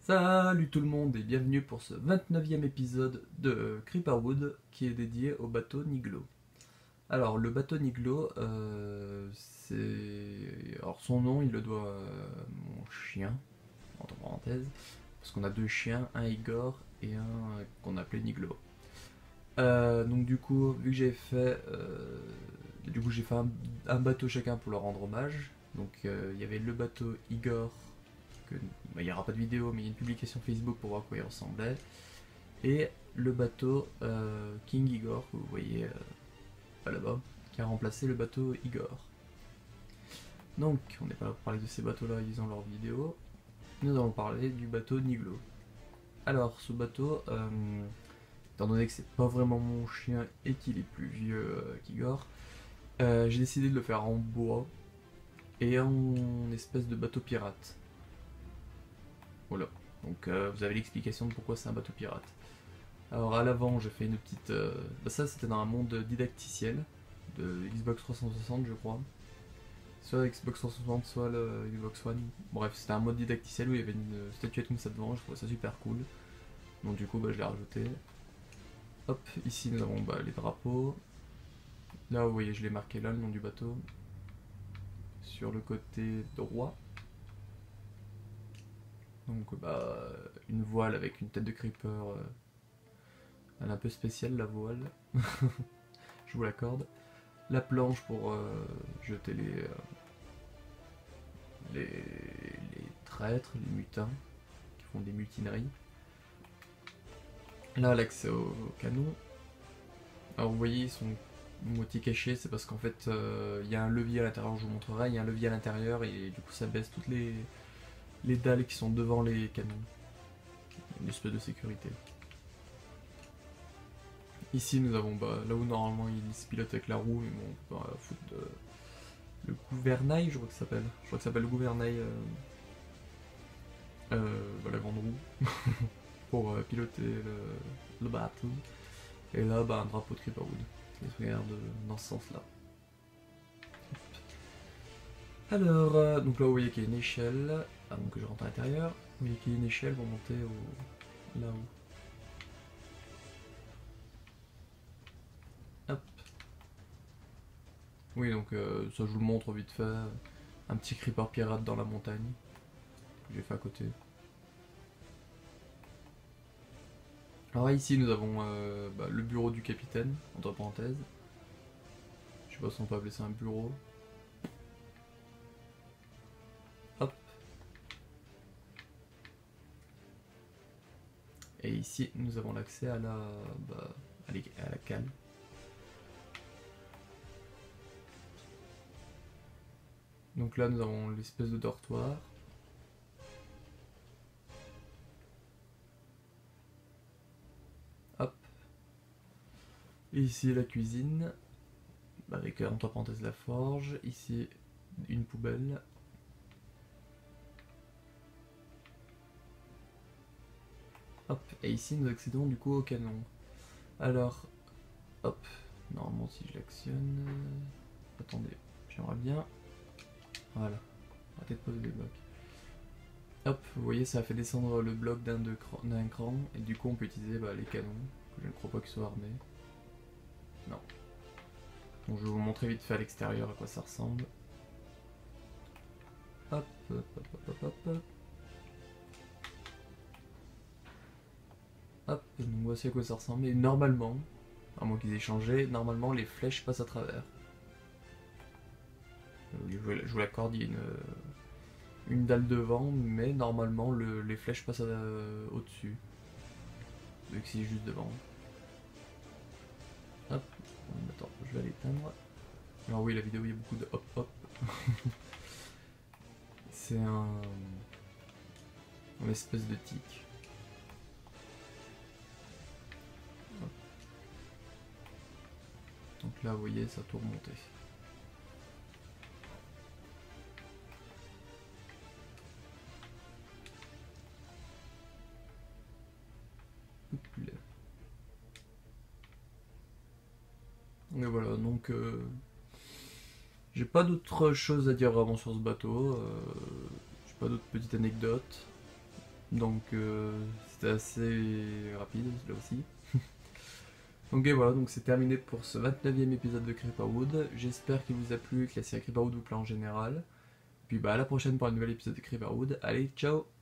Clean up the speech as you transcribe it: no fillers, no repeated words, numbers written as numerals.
Salut tout le monde et bienvenue pour ce 29e épisode de Creeperwood qui est dédié au bateau Niglo. Alors le bateau Niglo, c'est... Alors son nom il le doit à mon chien, entre parenthèses, parce qu'on a deux chiens, un Igor et un qu'on appelait Niglo. Donc du coup, vu que j'ai fait un bateau chacun pour leur rendre hommage. Donc il y avait le bateau Igor, il n'y aura pas de vidéo, mais il y a une publication Facebook pour voir à quoi il ressemblait. Et le bateau King Igor, que vous voyez là-bas, qui a remplacé le bateau Igor. Donc, on n'est pas là pour parler de ces bateaux-là, ils ont leur vidéo. Nous allons parler du bateau Niglo. Alors, ce bateau, étant donné que c'est pas vraiment mon chien et qu'il est plus vieux qu'Igor, j'ai décidé de le faire en bois et en espèce de bateau pirate. Voilà, donc vous avez l'explication de pourquoi c'est un bateau pirate. Alors à l'avant, j'ai fait une petite... ça c'était dans un monde didacticiel de Xbox 360 je crois. Soit Xbox 360, soit le Xbox One. Bref, c'était un mode didacticiel où il y avait une statuette comme ça devant, je trouvais ça super cool. Donc du coup je l'ai rajouté. Hop, ici nous avons les drapeaux. Là vous voyez je l'ai marqué là, le nom du bateau. Sur le côté droit. Donc une voile avec une tête de creeper. Elle est un peu spéciale la voile. Je vous l'accorde. La planche pour jeter les traîtres, les mutins qui font des mutineries. Là l'accès au canon. Alors vous voyez ils sont moitié cachés, c'est parce qu'en fait il y a un levier à l'intérieur, je vous montrerai, il y a un levier à l'intérieur et du coup ça baisse toutes les dalles qui sont devant les canons. Une espèce de sécurité. Ici nous avons là où normalement il se pilote avec la roue, mais bon on peut pas foutre le gouvernail, je crois que ça s'appelle. Je crois que ça s'appelle le gouvernail, la grande roue, pour piloter le bateau. Et là un drapeau de Creeperwood, qui se regarde dans ce sens là. Alors, donc là vous voyez qu'il y a une échelle, avant que je rentre à l'intérieur, vous voyez qu'il y a une échelle pour monter là-haut. Hop. Oui, donc ça je vous le montre vite fait. Un petit creeper pirate dans la montagne que j'ai fait à côté. Alors ici nous avons le bureau du capitaine, entre parenthèses. Je sais pas si on peut appeler ça un bureau. Hop. Et ici nous avons l'accès à à la cale. Donc là nous avons l'espèce de dortoir. Hop. Et ici la cuisine, avec entre parenthèses la forge. Ici une poubelle. Hop. Et ici nous accédons du coup au canon. Alors, hop. Normalement si je l'actionne... Attendez, j'aimerais bien... Voilà, arrêtez de poser des blocs. Hop, vous voyez, ça a fait descendre le bloc d'un cran, et du coup on peut utiliser les canons, que je ne crois pas qu'ils soient armés. Non. Donc je vais vous montrer vite fait à l'extérieur à quoi ça ressemble. Hop, hop, hop, hop, hop, hop. Hop, donc voici à quoi ça ressemble, et normalement, à moins qu'ils aient changé, normalement les flèches passent à travers. Je vous l'accorde, il y a une dalle devant, mais normalement les flèches passent au-dessus. Vu que c'est juste devant. Hop, attends, je vais l'éteindre. Alors oui, la vidéo, il y a beaucoup de hop hop. C'est une espèce de tic. Hop. Donc là, vous voyez, ça a tout remonté. Et voilà, donc j'ai pas d'autres choses à dire vraiment sur ce bateau. J'ai pas d'autres petites anecdotes. Donc c'était assez rapide là aussi. Donc et voilà, donc c'est terminé pour ce 29e épisode de Creeperwood. J'espère qu'il vous a plu, que la série Creeperwood vous plaît en général. Puis bah à la prochaine pour un nouvel épisode de Creeperwood. Allez, ciao!